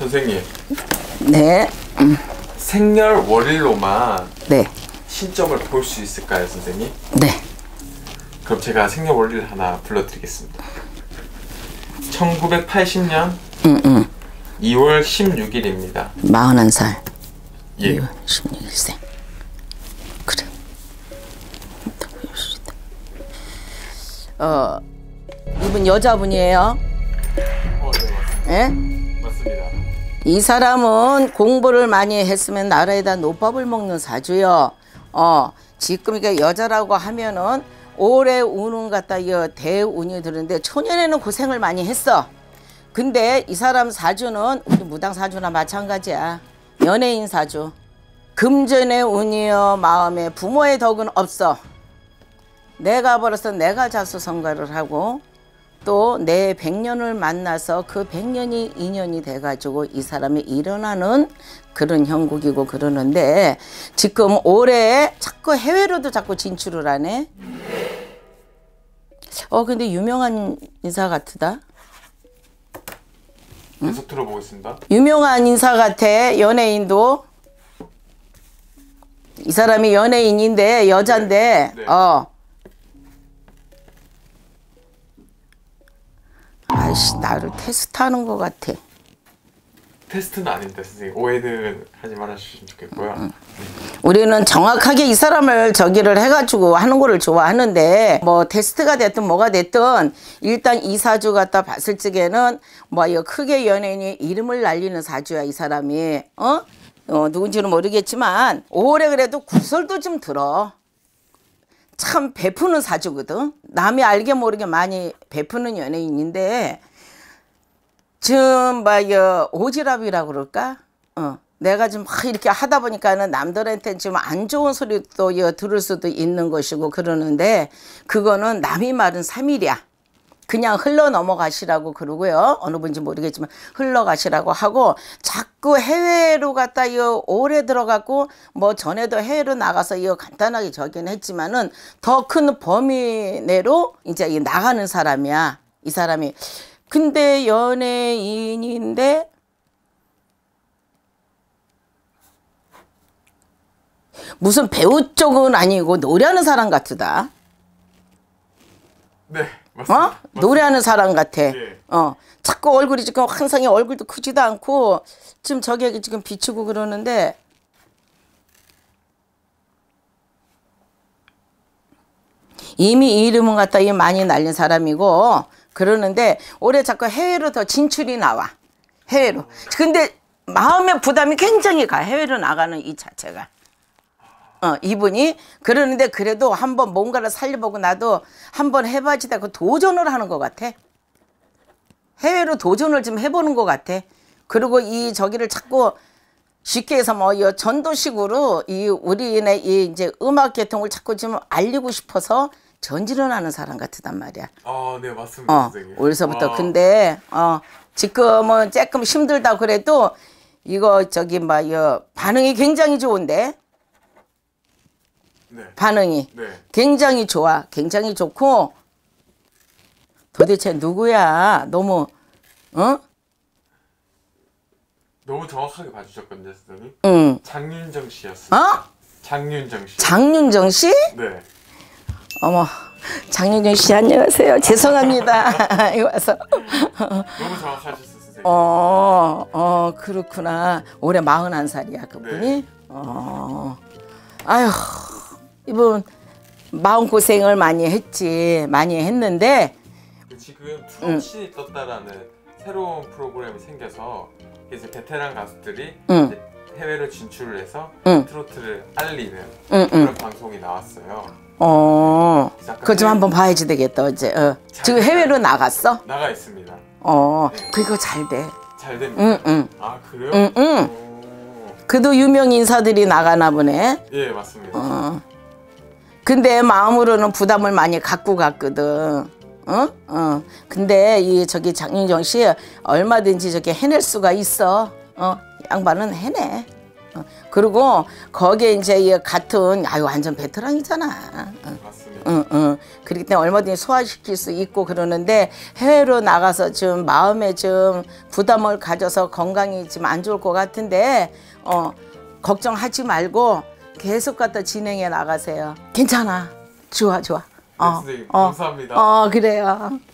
선생님. 네. 생년월일로만 네. 신점을 볼 수 있을까요, 선생님? 네. 그럼 제가 생년월일 하나 불러드리겠습니다. 1980년 2월 16일입니다. 41살. 예. 16일생. 그래. 이분 여자분이에요. 네, 맞습니다. 예? 맞습니다. 이 사람은 공부를 많이 했으면 나라에다 노밥을 먹는 사주요. 지금 이게 여자라고 하면은 올해 운은 갖다 대운이 드는데 초년에는 고생을 많이 했어. 근데 이 사람 사주는 우리 무당 사주나 마찬가지야. 연예인 사주. 금전의 운이요, 마음에 부모의 덕은 없어. 내가 벌어서 내가 자수성가를 하고 또 내 100년을 만나서 그 100년이 인연이 돼가지고 이 사람이 일어나는 그런 형국이고 그러는데 지금 올해 자꾸 해외로도 자꾸 진출을 하네. 근데 유명한 인사 같으다. 계속 들어보겠습니다. 유명한 인사 같아. 연예인도. 이 사람이 연예인인데 여잔데 네. 아이씨, 나를 테스트하는 것 같아. 테스트는 아닌데 선생님 오해는 하지 말아주시면 좋겠고요. 우리는 정확하게 이 사람을 저기를 해가지고 하는 거를 좋아하는데 뭐 테스트가 됐든 뭐가 됐든 일단 이 사주 갖다 봤을 적에는 뭐 크게 연예인이 이름을 날리는 사주야 이 사람이. 누군지는 모르겠지만 올해 그래도 구설도 좀 들어. 참 베푸는 사주거든. 남이 알게 모르게 많이 베푸는 연예인인데 좀 오지랖이라고 그럴까? 내가 좀 막 이렇게 하다 보니까는 남들한테는 좀 안 좋은 소리도 들을 수도 있는 것이고 그러는데 그거는 남이 말은 3일이야. 그냥 흘러 넘어가시라고 그러고요. 어느 분인지 모르겠지만 흘러가시라고 하고 자꾸 해외로 갔다 오래 들어갔고 뭐 전에도 해외로 나가서 간단하게 저긴 했지만은 더 큰 범위 내로 이제 나가는 사람이야. 이 사람이. 근데 연예인인데 무슨 배우 쪽은 아니고 노래하는 사람 같으다. 네, 맞습니다. 노래하는 사람 같아. 예. 자꾸 얼굴이 지금 항상 얼굴도 크지도 않고 지금 저기 지금 비추고 그러는데 이미 이름은 갖다 많이 날린 사람이고 그러는데 올해 자꾸 해외로 더 진출이 나와. 해외로. 근데 마음의 부담이 굉장히 가. 해외로 나가는 이 자체가. 이분이 그러는데 그래도 한번 뭔가를 살려보고 나도 한번 해봐지다 그 도전을 하는 것 같아. 해외로 도전을 좀 해보는 것 같아. 그리고 이 저기를 자꾸 쉽게 해서 전도식으로 우리네 이제 음악 계통을 자꾸 좀 알리고 싶어서 전지를 하는 사람 같단 말이야. 네, 맞습니다, 선생님. 올해서부터. 근데 지금은 조금 힘들다 그래도 이거 반응이 굉장히 좋은데. 네. 반응이 네. 굉장히 좋아. 굉장히 좋고 도대체 누구야? 너무 너무 정확하게 봐주셨거든요, 선생님. 응. 장윤정 씨였어요. 장윤정 씨. 장윤정 씨? 네. 어머, 장윤정 씨 안녕하세요. 죄송합니다. 이거 와서. 너무 정확하셨어요, 선생님. 그렇구나. 올해 41살이야 그분이. 네. 아휴, 이분 마음고생을 많이 했지. 많이 했는데 지금 트롯이 떴다라는 새로운 프로그램이 생겨서 이제 베테랑 가수들이 이제 해외로 진출을 해서 트로트를 알리는 그런 방송이 나왔어요. 그거 좀 한번 봐야지 되겠다. 어제. 지금 해외로 나갔어? 나가 있습니다. 네. 그거 잘 돼. 잘 됩니다. 아, 그래요? 그도 유명 인사들이 나가나 보네. 예, 맞습니다. 근데 마음으로는 부담을 많이 갖고 갔거든. 근데 저기 장윤정 씨 얼마든지 저기 해낼 수가 있어. 양반은 해내. 그리고 거기에 이제 이 같은 아유 완전 베테랑이잖아. 맞습니다. 그렇기 때문에 얼마든지 소화시킬 수 있고 그러는데 해외로 나가서 좀 마음에 좀 부담을 가져서 건강이 좀 안 좋을 것 같은데 걱정하지 말고 계속 갖다 진행해 나가세요. 괜찮아. 좋아. 네, 선생님 감사합니다. 그래요.